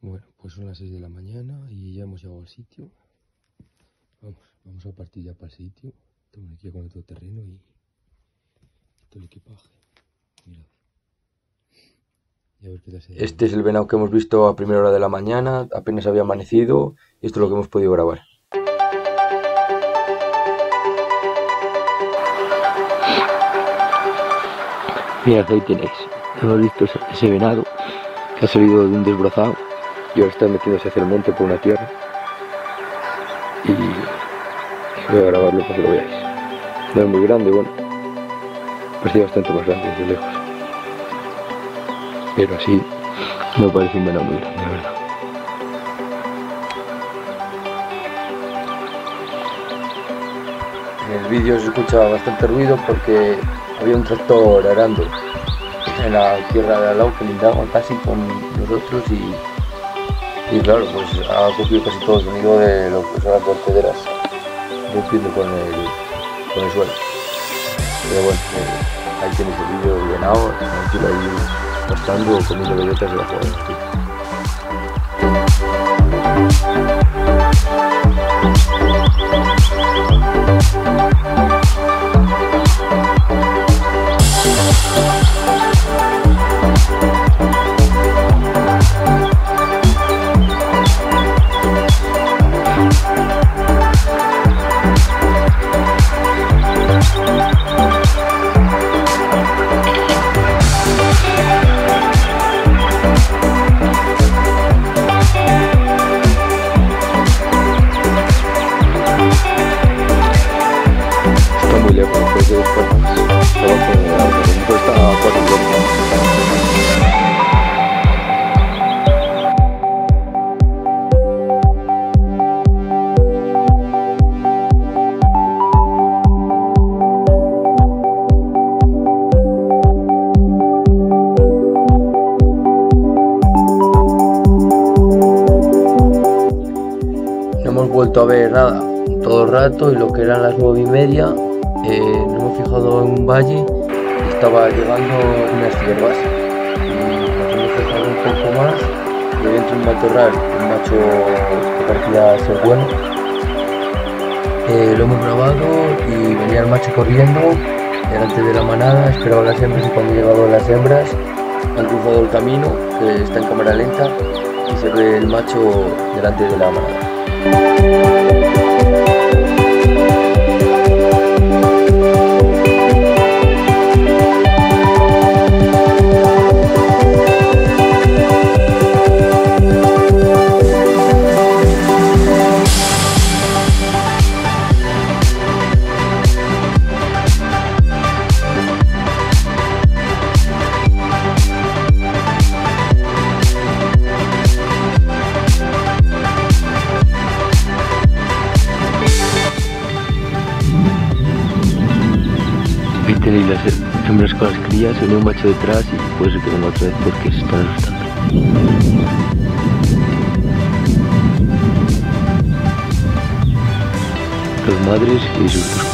Bueno, pues son las 6 de la mañana y ya hemos llegado al sitio. Vamos a partir ya para el sitio. Tengo aquí con el todoterreno y todo el equipaje. Mirad. Y a ver qué tal se da. Este es el venado que hemos visto a primera hora de la mañana, apenas había amanecido, y esto es lo que hemos podido grabar. Mirad, ahí tenéis. Hemos visto ese venado que ha salido de un desbrozado y ahora está metiéndose hacia el monte por una tierra. Y voy a grabarlo para que lo veáis. No es muy grande, bueno, parecía bastante más grande desde lejos, pero así me parece un venado muy grande, la verdad. En el vídeo se escucha bastante ruido porque había un tractor arando en la tierra de al lado que lindaba casi con nosotros y claro, pues ha cogido casi todo el sonido de lo que son las vertederas rompiendo con el suelo. Pero bueno, ahí tenéis el vídeo del venado, tranquilo ahí pastando o comiendo bellotas debajo de la tierra. No hemos vuelto a ver nada todo el rato y lo que eran las 9:30 nos hemos fijado en un valle y estaba llegando unas ciervas y nos hemos fijado un poco más y dentro de un matorral un macho que parecía ser bueno. Lo hemos grabado y venía el macho corriendo delante de la manada, esperaba a las hembras y cuando han llegado las hembras han cruzado el camino que está en cámara lenta y se ve el macho delante de la manada. Ahí tenéis las hembras con las crías, viene un macho detrás y puede ser que venga otra vez porque se están asustando. Las madres y sus